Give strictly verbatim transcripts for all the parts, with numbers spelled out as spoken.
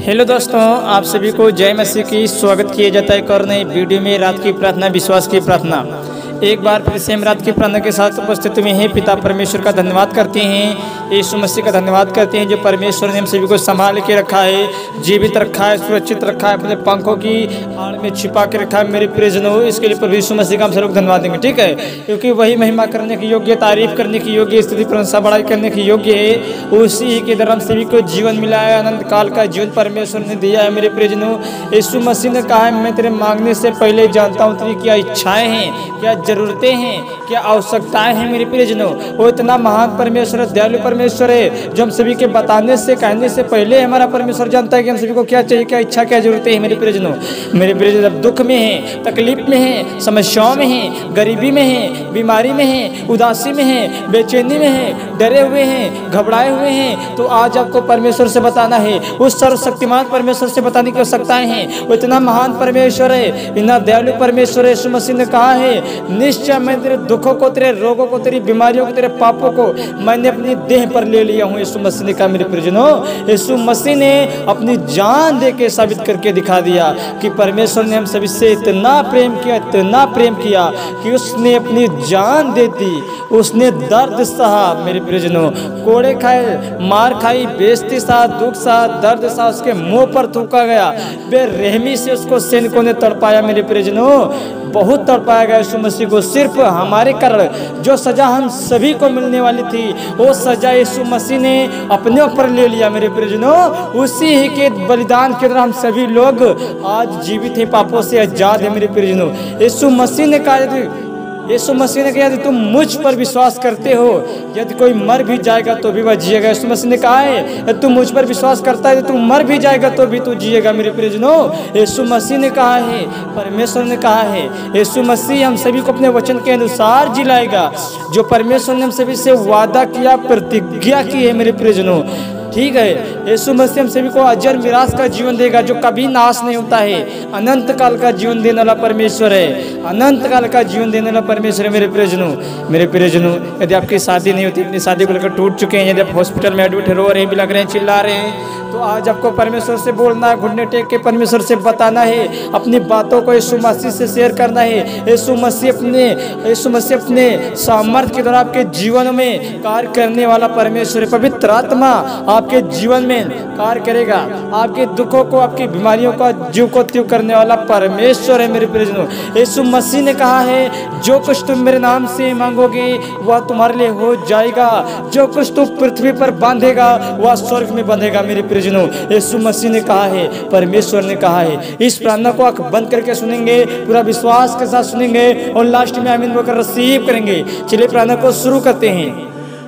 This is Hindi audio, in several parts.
हेलो दोस्तों, आप सभी को जय मसीह की स्वागत किया जाता है और नई वीडियो में रात की प्रार्थना, विश्वास की प्रार्थना। एक बार फिर से हम रात की प्रार्थना के साथ उपस्थित हुए हैं। पिता परमेश्वर का धन्यवाद करते हैं, यीशु मसीह का धन्यवाद करते हैं जो परमेश्वर ने हम सभी को संभाल के रखा है, जीवित रखा है, सुरक्षित रखा है, अपने पंखों की आड़ में छिपा के रखा है। मेरे प्रियजनों, इसके लिए प्रभु यीशु मसीह का हम सब लोग धन्यवाद देंगे, ठीक है, क्योंकि वही महिमा करने की योग्य, तारीफ करने की योग्य, स्तुति प्रशंसा बड़ाई करने की योग्य है। उसी के द्वारा हम सभी को जीवन मिला है, अनंत काल का जीवन परमेश्वर ने दिया है। मेरे प्रियजनों, यीशु मसीह ने कहा है, मैं तेरे मांगने से पहले जानता हूँ तेरी क्या इच्छाएं हैं, क्या जरूरतें हैं, क्या आवश्यकताएं हैं। मेरे प्रियजनों, वो इतना महान परमेश्वर है, दयालु परमेश्वर है, जो हम सभी के बताने से, कहने से पहले हमारा परमेश्वर जानता है कि हम सभी को क्या चाहिए, क्या इच्छा, क्या जरूरतें हैं। मेरे प्रियजनों, मेरे प्रियजन, जब दुख में है, तकलीफ में है, समस्याओं में है, गरीबी में है, बीमारी में है, उदासी में है, बेचैनी में है, डरे हुए हैं, घबराए हुए हैं, तो आज आपको परमेश्वर से बताना है। उस सर्वशक्तिमान परमेश्वर से बताने की आवश्यकताएं हैं। वो इतना महान परमेश्वर है, इतना दयालु परमेश्वर है। यीशु मसीह ने कहा है, निश्चय मैं तेरे दुखों को, तेरे रोगों को, तेरी बीमारियों को, तेरे पापों को मैंने अपनी देह पर ले लिया हूँ। यीशु मसीह ने कहा। मेरे प्रियजनों, यीशु मसीह ने अपनी जान दे के साबित करके दिखा दिया कि परमेश्वर ने हम सभी से इतना प्रेम किया, इतना प्रेम किया कि उसने अपनी जान दे दी, उसने दर्द सहा। मेरे प्रियजनों, कोड़े खाए, मार खाई, बेइज्जती सहा, दुख सहा, दर्द सहा, उसके मुंह पर थूका गया, बेरहमी से उसको सैनिकों ने तड़पाया। मेरे प्रियजनों, बहुत तड़पाया गया यीशु मसीह को, सिर्फ हमारे कारण। जो सजा हम सभी को मिलने वाली थी, वो सजा यीशु मसीह ने अपने ऊपर ले लिया। मेरे प्रियजनों, उसी ही के बलिदान के द्वारा हम सभी लोग आज जीवित हैं, पापों से आजाद है। मेरे प्रियजनों, यीशु मसीह ने कहा, यीशु मसीह ने कहा, यदि तुम मुझ पर विश्वास करते हो, यदि कोई मर भी जाएगा तो भी वह जिएगा। यीशु मसीह ने कहा है, यदि तुम मुझ पर विश्वास करता है तो तुम मर भी जाएगा तो भी तू जिएगा। मेरे प्रियजनों, यीशु मसीह ने कहा है, परमेश्वर ने कहा है, यीशु मसीह हम सभी को अपने वचन के अनुसार जिलाएगा, जो परमेश्वर ने हम सभी से वादा किया, प्रतिज्ञा की है। मेरे प्रियजनों, ठीक है, यीशु मसीह हम सभी को अजर मिरास का जीवन देगा, जो कभी नाश नहीं होता है। अनंत काल का जीवन देने वाला परमेश्वर है, अनंत काल का जीवन देने वाला परमेश्वर है। मेरे प्रियजनों, मेरे प्रियजनों, यदि आपकी शादी नहीं होती, अपनी शादी को लेकर टूट चुके हैं, यदि आप हॉस्पिटल में एडमिट रो रहे हैं, बिलख रहे हैं, चिल्ला रहे हैं, तो आज आपको परमेश्वर से बोलना है, घुटने टेक के परमेश्वर से बताना है, अपनी बातों को यीशु मसीह से शेयर करना है। यीशु मसीह अपने यीशु मसीह अपने सामर्थ्य के द्वारा आपके जीवन में कार्य करने वाला परमेश्वर है। पवित्र आत्मा आपके जीवन में कार्य करेगा, आपके दुखों को, आपकी बीमारियों का जीव को त्यों करने वाला परमेश्वर है। मेरे प्रियजनों, यीशु मसीह ने कहा है, जो कुछ तुम मेरे नाम से मांगोगे वह तुम्हारे लिए हो जाएगा, जो कुछ तुम पृथ्वी पर बांधेगा वह स्वर्ग में बंधेगा। मेरे प्रियजनों, यीशु मसीह ने कहा है, परमेश्वर ने कहा है। इस प्रार्थना को आंख बंद करके सुनेंगे, पूरा विश्वास के साथ सुनेंगे और लास्ट में आमीन बोलकर रिसीव करेंगे। चलिए प्रार्थना को शुरू करते हैं।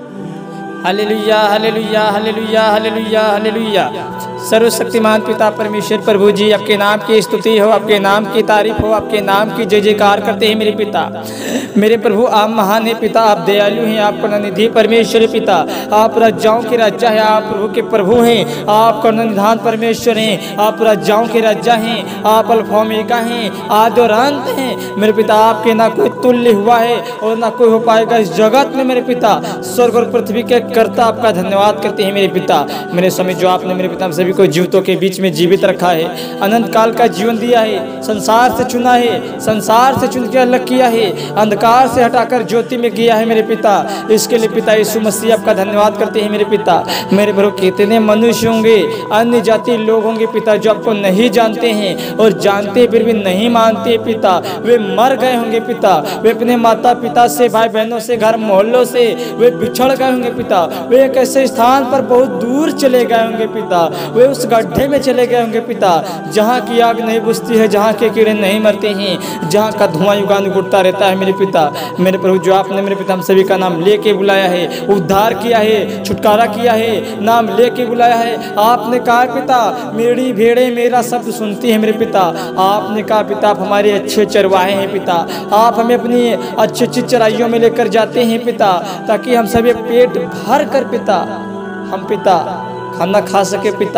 Hallelujah, hallelujah, hallelujah, hallelujah, hallelujah. सर्वशक्तिमान पिता परमेश्वर प्रभु जी, आपके नाम की स्तुति हो, आपके नाम की तारीफ हो, आपके नाम की जय जयकार करते हैं। मेरे पिता, मेरे प्रभु, आप महान है पिता, आप दयालु हैं, आप करुणानिधि परमेश्वर पिता, आप राजाओं के राजा हैं, आप प्रभु के प्रभु हैं, आप करुणानिधान परमेश्वर हैं, आप राजाओं के राजा हैं, आप अल्फा ओमेगा हैं, आदि और अंत हैं। मेरे पिता, आपके ना कोई तुल्य हुआ है और ना कोई हो पाएगा इस जगत में। मेरे पिता, स्वर्ग और पृथ्वी के करता आपका धन्यवाद करते हैं। मेरे पिता, मेरे समय जो आपने मेरे पिता सभी को जीवितों के बीच में जीवित रखा है, अनंत काल का जीवन दिया है, संसार से चुना है, संसार से चुन के अलग किया है, अंधकार से हटाकर ज्योति में किया है। मेरे पिता, इसके लिए पिता यीशु मसीह आपका धन्यवाद करते हैं। मेरे पिता, मेरे प्रभु, कितने मनुष्य होंगे, अन्य जाति लोग होंगे पिता, जो आपको नहीं जानते हैं और जानते फिर भी नहीं मानते पिता। वे मर गए होंगे पिता, वे अपने माता पिता से, भाई बहनों से, घर मोहल्लों से वे बिछड़ गए होंगे पिता, वे एक ऐसे स्थान पर बहुत दूर चले गए होंगे पिता, वे उस गड्ढे में चले गए होंगे पिता, जहाँ की आग नहीं बुझती है, जहाँ के कीड़े नहीं मरते हैं, जहाँ का धुआं युगानुग उठता रहता है। मेरे पिता, मेरे प्रभु, जो आपने मेरे पिता हम सभी का नाम लेके बुलाया है, उद्धार किया है, छुटकारा किया है, नाम लेके बुलाया है। आपने कहा पिता, मेरी भेड़ें मेरा शब्द सुनती है। मेरे पिता, आपने कहा पिता, आप हमारे अच्छे चरवाहे हैं पिता, आप हमें अपनी अच्छी अच्छी चराइयों में लेकर जाते हैं पिता, ताकि हम सभी पेट भर कर पिता, हम पिता खाना खा सके पिता,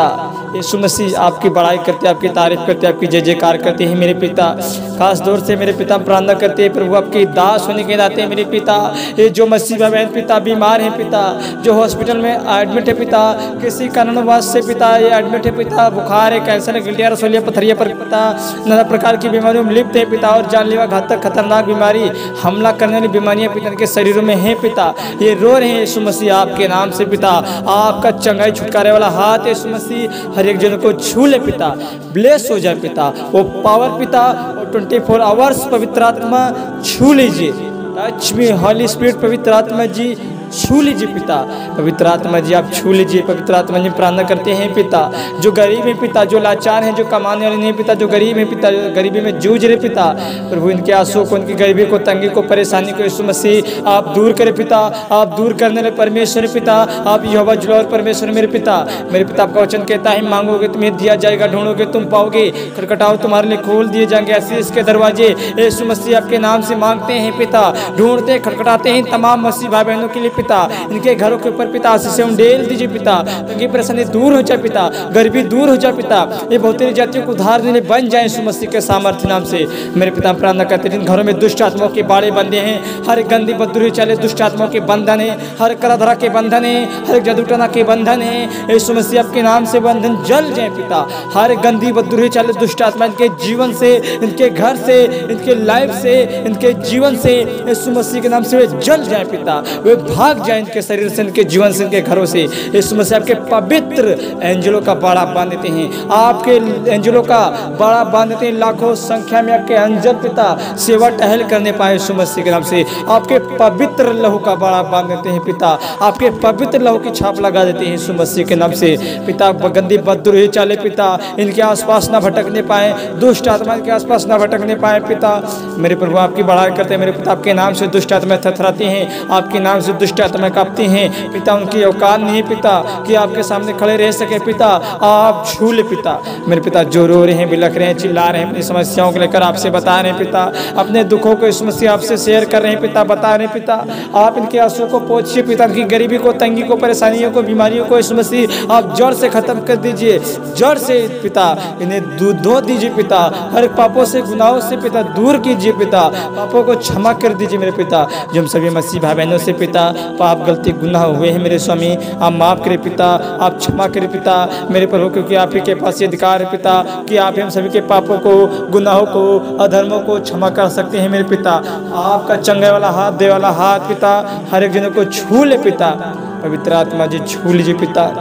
यीशु मसीह आपकी बड़ाई करते, आपकी तारीफ करते, आपकी जय जयकार करते हैं मेरे पिता। खास तौर से मेरे पिता प्रार्थना करते हैं प्रभु आपके दास होने के नाते मेरे पिता, ये जो मसीह बहन पिता बीमार हैं पिता, जो हॉस्पिटल में एडमिट है पिता, किसी कारणवश से पिता ये एडमिट है पिता, बुखार है, कैंसर है, गिल्टिया रसोलिया पथरिया पर पिता, नाना प्रकार की बीमारियों में लिप्त है पिता, और जानलेवा घातक खतरनाक बीमारी हमला करने वाली बीमारियां पिता के शरीरों में है पिता, ये रो रहे हैं यीशु मसीह आपके नाम से पिता। आपका चंगाई छुटकारे वाला हाथ यीशु मसीह हर एक जन को छू ले पिता, ब्लेस हो जाए पिता, वो पावर पिता और ट्वेंटी फोर आवर्स पवित्र आत्मा छू लीजिए। टच मी हॉली स्पिरिट, पवित्र आत्मा जी छू लीजिए पिता, पवित्र आत्मा जी आप छू लीजिए। पवित्र आत्मा जी प्रार्थना करते हैं पिता, जो गरीब है पिता, जो लाचार हैं, जो कमाने वाले नहीं पिता, जो गरीब है पिता, जो गरीबी में जूझ रहे पिता, प्रभु इनके आंसू को, उनकी गरीबी को, तंगी को, परेशानी को यीशु मसीह आप दूर करें पिता। आप दूर करने वाले परमेश्वर पिता, आप यहोवा जुलावर परमेश्वर मेरे पिता। मेरे पिता आपका वचन कहता है मांगोगे तुम्हें दिया जाएगा, ढूंढोगे तुम पाओगे, खटखटाओ तुम्हारे लिए खोल दिए जाएंगे। ऐसे इसके दरवाजे यीशु मसीह आपके नाम से मांगते हैं पिता, ढूंढते खटखटाते हैं तमाम मसीह भाई बहनों के लिए पिता। इनके घरों के ऊपर पिता आशीष से उंडेल दीजिए पिता, इनकी परेशानी दूर हो जाए पिता, गरीबी दूर हो जाए पिता, ये बहुत जातियों को उद्धार देने बन जाए यीशु मसीह के सामर्थ्य नाम से। मेरे पिता प्रार्थना करते हैं जिन घरों में दुष्ट आत्माओं के बाड़े बंधे हैं, हर गंदी बददुरी चले दुष्ट आत्माओं के बंधन है, हर कराधरा के बंधन है, हर जादूटना के बंधन है, यीशु मसीह आपके नाम से बंधन जल जाए पिता। हर गंदी बददुरी चले दुष्ट आत्मा इनके जीवन से, इनके घर से, इनके लाइफ से, इनके जीवन से यीशु मसीह के नाम से वे जल जाए पिता, वे भाग जाए इनके शरीर से, इनके जीवन से, इनके घरों से। यीशु मसीह आपके पवित्र एंजलों का बाड़ा बांध देते हैं, आपके एंजलों का बाड़ा बांध देते हैं, लाखों संख्या में आपके एंजल पिता सेवा टहल करने पाए यीशु मसीह के नाम से। आपके पवित्र लहू का बाड़ा बांध देते हैं पिता, आपके पवित्र लहू की छाप लगा देते हैं यीशु मसीह के नाम से पिता। गंदी बददुरी चाले पिता इनके आसपास ना भटकने पाए, दुष्ट आत्मा इनके आसपास ना भटकने पाए पिता। मेरे प्रभु आपकी बड़ाई करते हैं मेरे पिता, आपके नाम से दुष्ट आत्मा थरथराती हैं, आपके नाम से दुष्ट आत्मा कांपती हैं पिता। उनकी औकात नहीं पिता कि आपके सामने खड़े रह सके पिता, आप छू ले पिता। मेरे पिता जो रो रहे हैं, बिलख रहे हैं, चिल्ला रहे हैं, अपनी समस्याओं को लेकर आपसे बता रहे हैं पिता, अपने दुखों को यीशु मसीह आपसे शेयर कर रहे हैं पिता, बता रहे हैं पिता। आप इनके आंसू को पोंछिए पिता, इनकी गरीबी को, तंगी को, परेशानियों को, बीमारियों को यीशु मसीह आप जड़ से खत्म कर दीजिए, जड़ से पिता इन्हें धो दीजिए पिता, हर पापों से, गुनाहों से पिता दूर कीजिए पिता, पापों को क्षमा कर दीजिए मेरे पिता। जो हम सभी मसीह भाई बहनों से पिता पाप गलती गुनाह हुए हैं मेरे स्वामी, आप माफ़ करें पिता, आप क्षमा करें पिता मेरे प्रभु, क्योंकि आप ही के पास ये अधिकार है पिता कि आप हम सभी के पापों को, गुनाहों को, अधर्मों को क्षमा कर सकते हैं मेरे पिता। आपका चंगाई वाला हाथ, दे वाला हाथ पिता हर एक जनों को छू ले पिता, पवित्र आत्मा जी छू लीजिए पिता।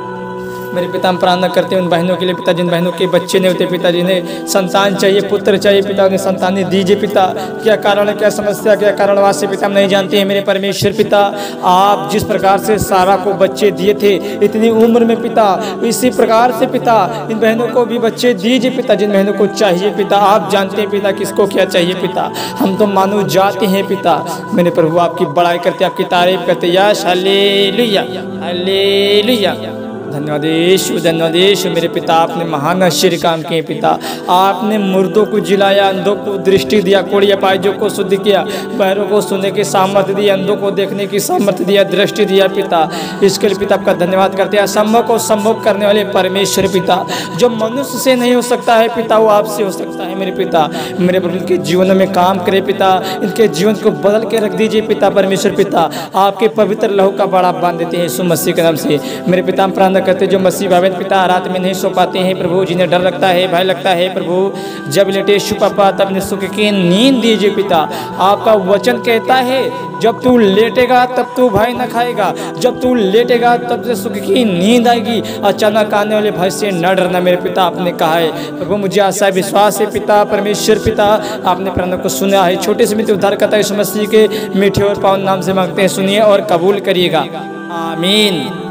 मेरे पिता हम प्रार्थना करते हैं उन बहनों के लिए पिता जिन बहनों के बच्चे नहीं होते पिता, जिन्हें संतान चाहिए, पुत्र चाहिए पिता, उन्हें संतान दीजिए पिता। क्या कारण है, क्या समस्या, क्या कारणवास से पिता हम नहीं जानते हैं मेरे परमेश्वर पिता। आप जिस प्रकार से सारा को बच्चे दिए थे इतनी उम्र में पिता, इसी प्रकार से पिता इन बहनों को भी बच्चे दीजिए पिता, जिन बहनों को चाहिए पिता। आप जानते हैं पिता किसको क्या चाहिए पिता, हम तो मानव जाते हैं पिता। मेरे प्रभु आपकी बड़ाई करते, आपकी तारीफ करते, यश हालेलुया हालेलुया। धन्यवाद यीशु, धन्यवाद यीशु। मेरे पिता आपने महान आश्चर्य काम किए पिता, आपने मुर्दों को जिलाया, अंधों को दृष्टि दिया, कोढ़ी अपाहिजों को शुद्ध किया, बहरों को सुनने की सामर्थ्य दी, अंधों को देखने की सामर्थ्य दिया, दृष्टि दिया पिता। इसके लिए पिता आपका धन्यवाद करते हैं। असंभव को संभव करने वाले परमेश्वर पिता, जो मनुष्य से नहीं हो सकता है पिता वो आपसे हो सकता है मेरे पिता। मेरे प्रभु इनके जीवन में काम करे पिता, इनके जीवन को बदल के रख दीजिए पिता परमेश्वर पिता। आपके पवित्र लहू का बाड़ा बांध देते हैं यीशु मसीह के नाम से। मेरे पिता हम प्रार्थना करते जो मसीह भाई पिता रात में नहीं सो पाते हैं प्रभु, जिन्हें डर लगता है, भय लगता है प्रभु, जब लेटे पापा तब ने सुख की नींद दीजिए पिता। आपका वचन कहता है जब तू लेटेगा तब तू भय न खाएगा, जब तू लेटेगा तब से सुख की नींद आएगी, अचानक आने वाले भय से न डरना मेरे पिता आपने कहा है प्रभु। मुझे आशा विश्वास है पिता परमेश्वर पिता, आपने प्रार्थना को सुना है। छोटे से मित्र उद्धार करता यीशु मसीह के मीठे और पावन नाम से मांगते हैं, सुनिए और कबूल करिएगा, आमीन।